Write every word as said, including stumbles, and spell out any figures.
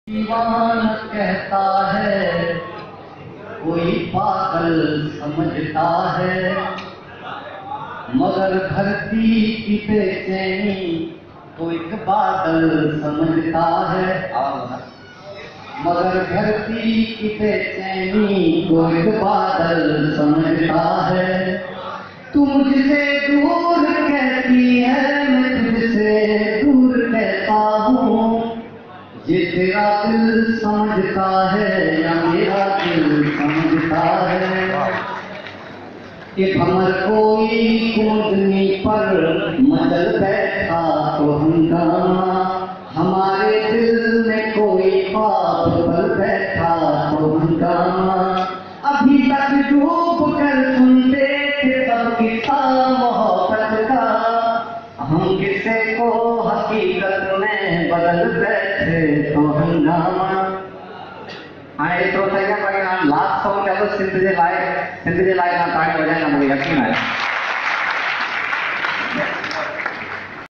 दीवाना कहता है, कोई पागल समझता है, मगर धरती की बेचैनी तो एक बादल समझता है। मगर धरती की बेचैनी को एक बादल समझता है। तू मुझसे दूर कहती है, मैं तुझसे दूर कहता हूँ। ये तेरा दिल समझता है या मेरा दिल समझता है कि भंवर कोई कूदनी पर मचल बैठा तो हंगामा, हमारे दिल में कोई पाप पर बैठा तो हंगामा। अभी तक डूब कर सुनते थे सब किस्सा मोहब्बत का, हम किसे को हकीकत में बदल बैठे तो हंगामा। हाणे एतिरो त ईअं पढ़ी हाणे लास्ट सॉन्ग जो सिंध जे लाइ सिंध जे लाइ ताणी वॼाईंदा, मूंखे यकीन आहे।